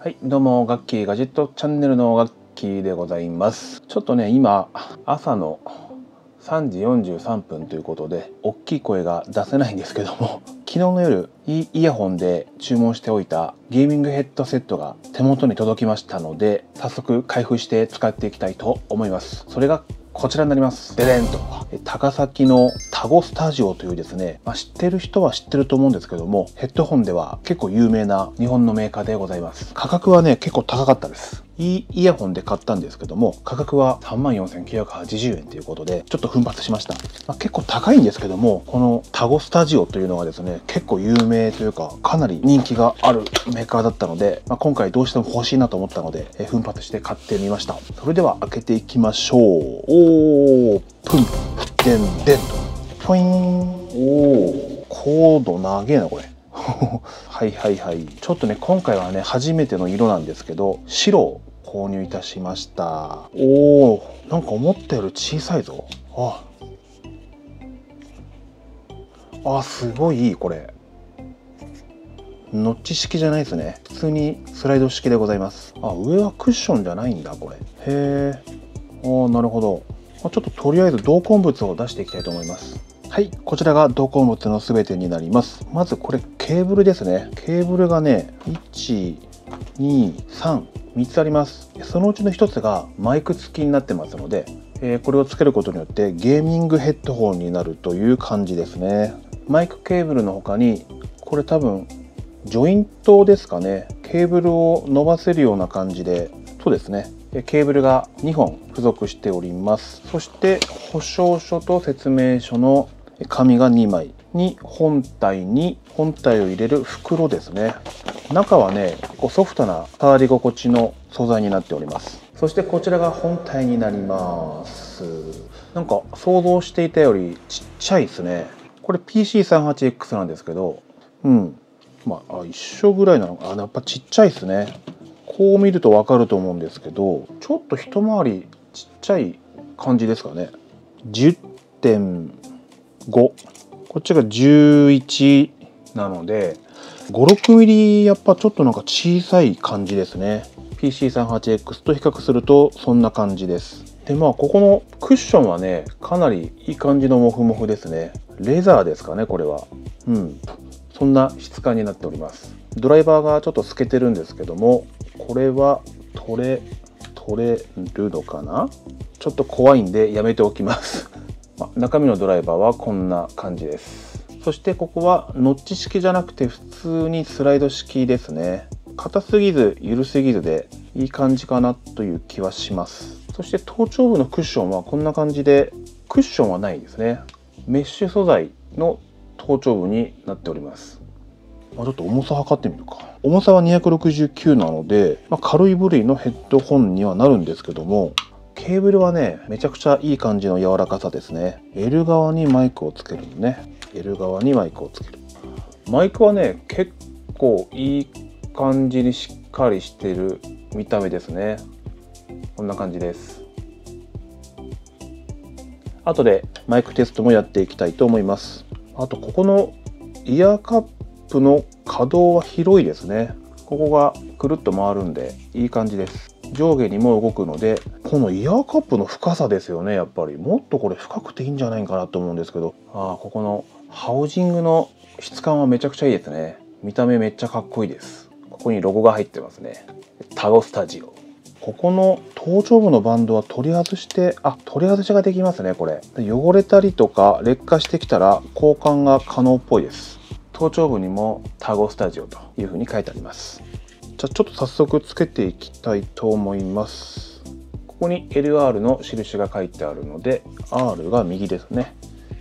はい、どうもガッキーガジェットチャンネルのガッキーでございます。ちょっとね、今朝の3時43分ということで大きい声が出せないんですけども、昨日の夜イヤホンで注文しておいたゲーミングヘッドセットが手元に届きましたので、早速開封して使っていきたいと思います。それがこちらになります。ででんと高崎のタゴスタジオというですね、知ってる人は知ってると思うんですけども、ヘッドホンでは結構有名な日本のメーカーでございます。価格はね結構高かったです。イヤホンで買ったんですけども、価格は34,980円ということでちょっと奮発しました。結構高いんですけども、このタゴスタジオというのがですね、結構有名というかかなり人気があるメーカーだったので、今回どうしても欲しいなと思ったので、奮発して買ってみました。それでは開けていきましょう。オープンでんでんとポイーン。コード長えなこれはいはいはい。ちょっとね、今回はね初めての色なんですけど、白を購入いたしました。なんか思ったより小さいぞ。すごいいい。これノッチ式じゃないですね。普通にスライド式でございます。上はクッションじゃないんだこれ。へえ。なるほど。ちょっととりあえず同梱物を出していきたいと思います。はい、こちらが同梱物の全てになります。まずこれケーブルですね。ケーブルがね、1、2、3、3つあります。そのうちの1つがマイク付きになってますので、これをつけることによってゲーミングヘッドホンになるという感じですね。マイクケーブルの他に、これ多分ジョイントですかね。ケーブルを伸ばせるような感じで、そうですね。ケーブルが2本付属しております。そして保証書と説明書の紙が2枚に本体を入れる袋ですね。中はね、結構ソフトな触り心地の素材になっております。そしてこちらが本体になります。なんか想像していたよりちっちゃいですね。これ PC38X なんですけど、一緒ぐらいなのかな。やっぱちっちゃいですね。こう見るとわかると思うんですけど、ちょっと一回りちっちゃい感じですかね。10.5、こっちが11なので 5、6 ミリやっぱちょっとなんか小さい感じですね。 PC38X と比較するとそんな感じです。でここのクッションはね、かなりいい感じのモフモフですね。レザーですかねこれは。そんな質感になっております。ドライバーがちょっと透けてるんですけども、これは取れるのかな。ちょっと怖いんでやめておきます中身のドライバーはこんな感じです。そしてここはノッチ式じゃなくて普通にスライド式ですね。硬すぎず緩すぎずでいい感じかなという気はします。そして頭頂部のクッションはこんな感じで、クッションはないですね。メッシュ素材の頭頂部になっております。ちょっと重さ測ってみるか。重さは269なので、軽い部類のヘッドホンにはなるんですけども、ケーブルはねめちゃくちゃいい感じの柔らかさですね。L 側にマイクをつけるのね。L 側にマイクをつける。マイクはね結構いい感じにしっかりしてる見た目ですね。こんな感じです。後でマイクテストもやっていきたいと思います。あとここのイヤーカップの可動は広いですね。ここがくるっと回るんでいい感じです。上下にも動くので、このイヤーカップの深さですよね。やっぱりもっとこれ深くていいんじゃないかなと思うんですけど、ここのハウジングの質感はめちゃくちゃいいですね。見た目めっちゃかっこいいです。ここにロゴが入ってますね。タゴスタジオ。ここの頭頂部のバンドは取り外して、取り外しができますね。これ汚れたりとか劣化してきたら交換が可能っぽいです。頭頂部にもタゴスタジオというふうに書いてあります。じゃあちょっと早速つけていきたいと思います。ここに LR の印が書いてあるので R が右ですね。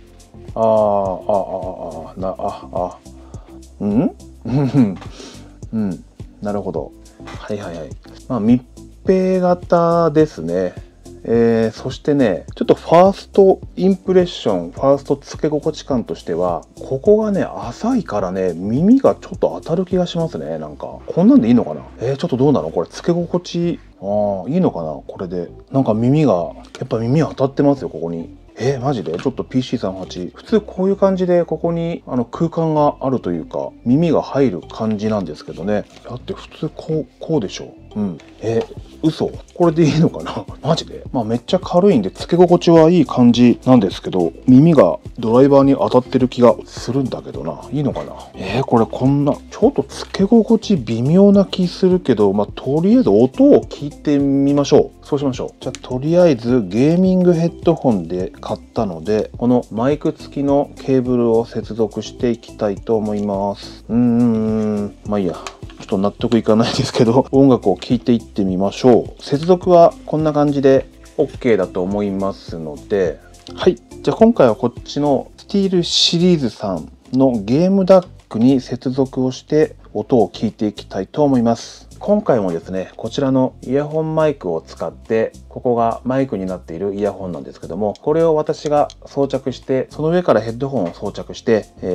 なるほど。密閉型ですね。そしてね、ちょっとファーストインプレッション、ファーストつけ心地感としては、ここがね浅いからね耳がちょっと当たる気がしますね。なんかこんなんでいいのかな。ちょっとどうなのこれ、つけ心地いいのかな。これでなんか耳当たってますよ。ここにマジでちょっと PC38 普通こういう感じでここに空間があるというか耳が入る感じなんですけどね。だって普通こうでしょ。うん。嘘これでいいのかなマジで。まあめっちゃ軽いんでつけ心地はいい感じなんですけど、耳がドライバーに当たってる気がするんだけどな。いいのかな。これこんなちょっとつけ心地微妙な気するけど、まあとりあえず音を聞いてみましょう。そうしましょう。じゃあとりあえずゲーミングヘッドホンで買ったので、このマイク付きのケーブルを接続していきたいと思います。まあいいや。ちょっと納得いかないですけど、音楽を聴いていってみましょう。接続はこんな感じで OK だと思いますので、はい。じゃあ今回はこっちのスティールシリーズさんのゲームダックに接続をして音を聞いていきたいと思います。今回もですね、こちらのイヤホンマイクを使って、ここがマイクになっているイヤホンなんですけども、これを私が装着して、その上からヘッドホンを装着して、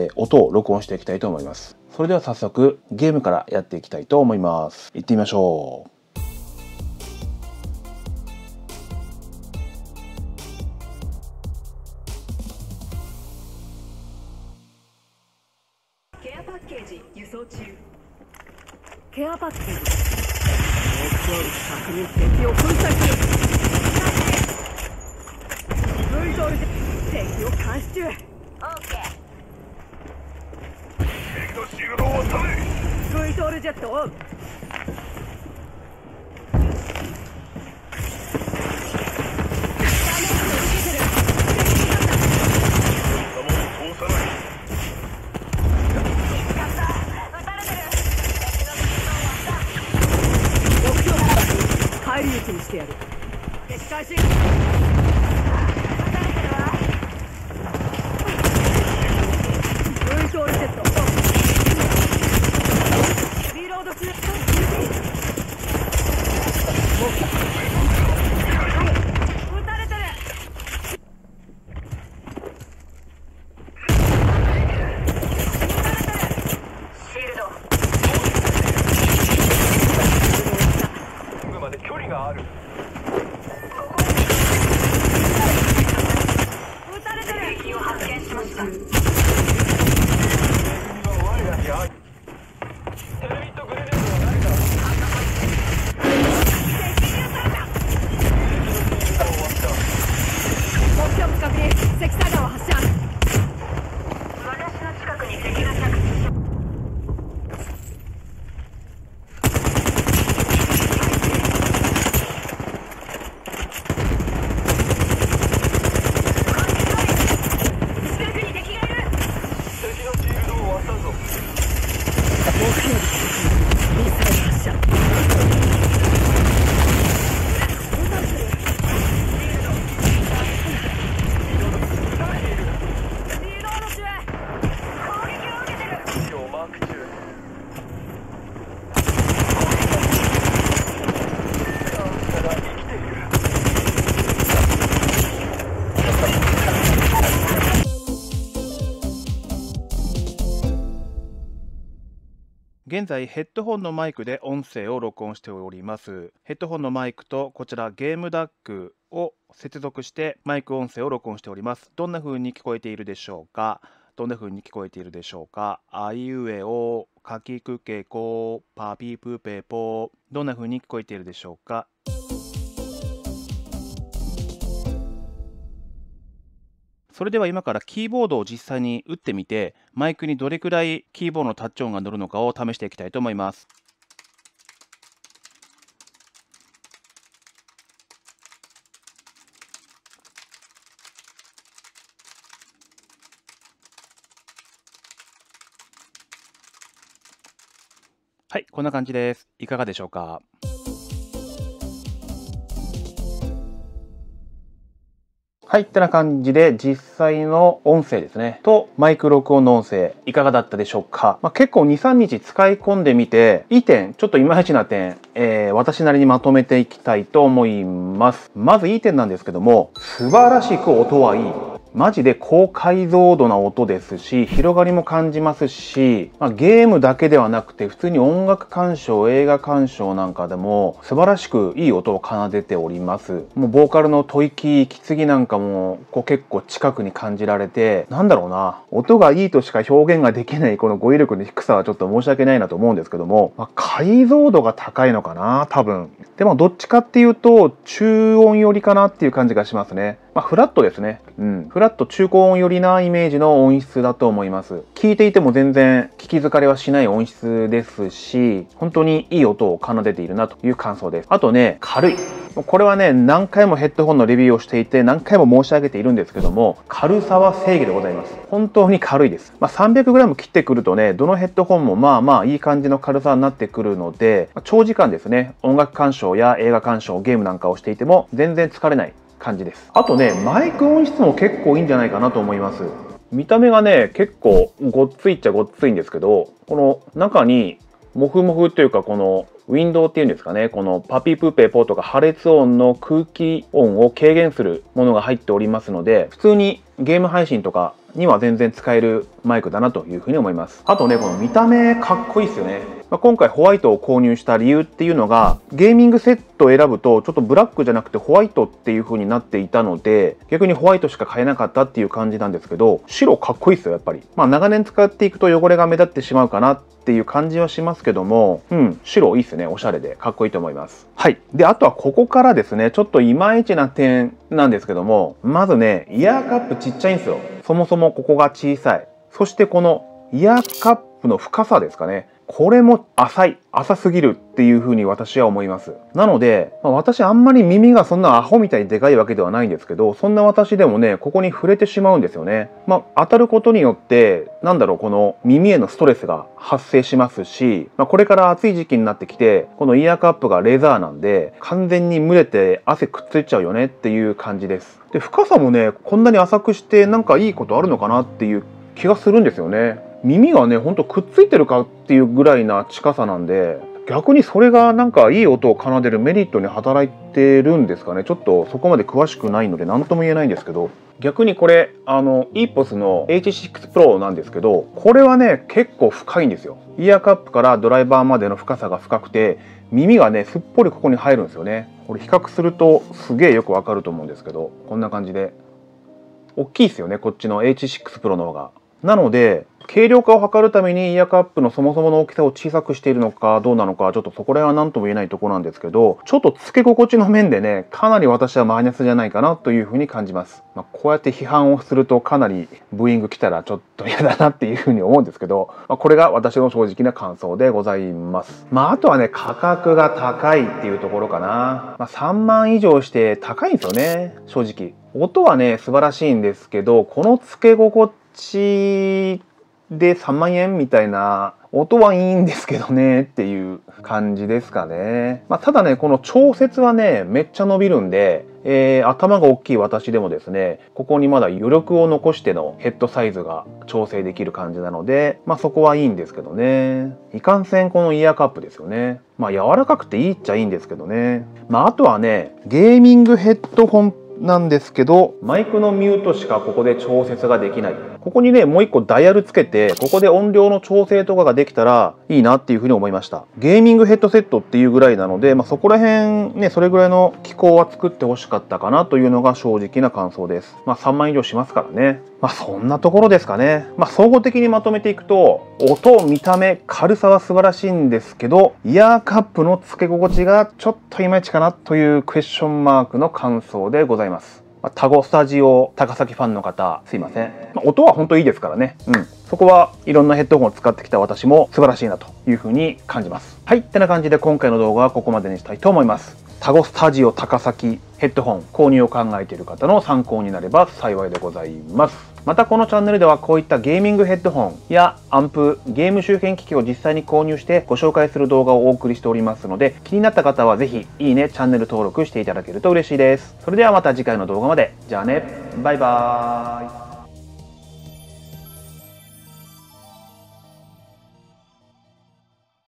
音を録音していきたいと思います。それでは早速ゲームからやっていきたいと思います。行ってみましょう。 ケアパッケージ輸送中。ケアパッケージ。確認敵を粉砕する。Vドルで敵を監視中。オーケー。敵のシールドを収め。Vドルジェットオン。返り討ちにしてやる。敵開始。Vドルジェット。リロード中。撃たれてる。シールド。まで距離がある。撃たれてる。敵を発見しました。テレビとグレネードは誰だ。目標近くに石炭弾を発射。私の近くに敵が着地。 現在ヘッドホンのマイクで音声を録音しております。ヘッドホンのマイクとこちらゲームダックを接続してマイク音声を録音しております。どんな風に聞こえているでしょうか。あいうえお、かきくけこ、パピプペポ。どんな風に聞こえているでしょうか。それでは今からキーボードを実際に打ってみて、マイクにどれくらいキーボードのタッチ音が乗るのかを試していきたいと思います。はい、こんな感じです。いかがでしょうか。はい、ってな感じで実際の音声ですねとマイク録音の音声いかがだったでしょうか。結構 2,3 日使い込んでみていい点ちょっといまいちな点、私なりにまとめていきたいと思います。まずいい点なんですけども、素晴らしく音はいい。 マジで高解像度な音ですし、広がりも感じますし、ゲームだけではなくて普通に音楽鑑賞、映画鑑賞なんかでも素晴らしくいい音を奏でております。もうボーカルの吐息、息継ぎなんかも結構近くに感じられて、なんだろうな、音がいいとしか表現ができないこの語彙力の低さはちょっと申し訳ないなと思うんですけども、解像度が高いのかな、多分。でもどっちかっていうと中音寄りかなっていう感じがしますね。フラットですね。フラット中高音寄りなイメージの音質だと思います。聞いていても全然聞き疲れはしない音質ですし、本当にいい音を奏でているなという感想です。あとね、軽い。これはね、何回もヘッドホンのレビューをしていて何回も申し上げているんですけども、軽さは正義でございます。本当に軽いです。300g 切ってくるとね、どのヘッドホンもいい感じの軽さになってくるので、長時間ですね、音楽鑑賞や映画鑑賞、ゲームなんかをしていても全然疲れない感じです。あとね、マイク音質も結構いいんじゃないかなと思います。見た目がね、結構ごっついっちゃごっついんですけど、この中にモフモフというか、このウィンドウっていうんですかね、このパピプペポとか破裂音の空気音を軽減するものが入っておりますので、普通にゲーム配信とかには全然使えるマイクだなというふうに思います。あとね、この見た目かっこいいですよね。今回ホワイトを購入した理由っていうのが、ゲーミングセットを選ぶとちょっとブラックじゃなくてホワイトっていう風になっていたので、逆にホワイトしか買えなかったっていう感じなんですけど、白かっこいいですよやっぱり。長年使っていくと汚れが目立ってしまうかなっていう感じはしますけども、白いいですね。おしゃれでかっこいいと思います。はい。で、あとはここからですね、ちょっといまいちな点なんですけども、まずね、イヤーカップちっちゃいんですよ。そもそもここが小さい。そしてこのイヤーカップの深さですかね。これも浅すぎるっていう風に私は思います。なので、私あんまり耳がそんなアホみたいにでかいわけではないんですけど、そんな私でもね、ここに触れてしまうんですよね。当たることによって、この耳へのストレスが発生しますし、これから暑い時期になってきて、このイヤーカップがレザーなんで、完全に蒸れて汗くっついちゃうよねっていう感じです。で、深さもね、こんなに浅くしてなんかいいことあるのかなっていう気がするんですよね。耳がね、ほんとくっついてるかっていうぐらいな近さなんで、逆にそれがなんかいい音を奏でるメリットに働いてるんですかね。ちょっとそこまで詳しくないので何とも言えないんですけど、逆にこれEPOS の H6 Pro なんですけど、これはね結構深いんですよ。イヤーカップからドライバーまでの深さが深くて、耳がねすっぽりここに入るんですよね。これ比較するとすげえよくわかると思うんですけど、こんな感じで大きいですよね、こっちの H6 Pro の方が。なので軽量化を図るためにイヤーカップのそもそもの大きさを小さくしているのかどうなのか、ちょっとそこら辺は何とも言えないところなんですけど、ちょっと付け心地の面でねかなり私はマイナスじゃないかなというふうに感じます。こうやって批判をするとかなりブーイング来たらちょっと嫌だなっていうふうに思うんですけど、これが私の正直な感想でございます。あとはね、価格が高いっていうところかな。3万以上して高いんですよね、正直。音はね素晴らしいんですけど、この付け心地で3万円みたいな、音はいいんですけどねっていう感じですかね。ただね、この調節はねめっちゃ伸びるんで、頭が大きい私でもですね、ここにまだ余力を残してのヘッドサイズが調整できる感じなので、そこはいいんですけどね。いかんせんこのイヤーカップですよね。柔らかくていいっちゃいいんですけどね。あとはね、ゲーミングヘッドホンなんですけど、マイクのミュートしかここで調節ができない。ここにねもう一個ダイヤルつけて、ここで音量の調整とかができたらいいなっていうふうに思いました。ゲーミングヘッドセットっていうぐらいなので、そこら辺ね、それぐらいの機構は作ってほしかったかなというのが正直な感想です。3万以上しますからね。そんなところですかね。総合的にまとめていくと、音、見た目、軽さは素晴らしいんですけど、イヤーカップの付け心地がちょっといまいちかなというクエスチョンマークの感想でございます。タゴスタジオ高崎ファンの方、すいません。音は本当いいですからね。そこはいろんなヘッドホンを使ってきた私も素晴らしいなというふうに感じます。はい、ってな感じで今回の動画はここまでにしたいと思います。タゴスタジオ高崎ヘッドホン購入を考えている方の参考になれば幸いでございます。またこのチャンネルではこういったゲーミングヘッドホンやアンプ、ゲーム周辺機器を実際に購入してご紹介する動画をお送りしておりますので、気になった方はぜひいいね、チャンネル登録していただけると嬉しいです。それではまた次回の動画まで。じゃあね、バイバーイ。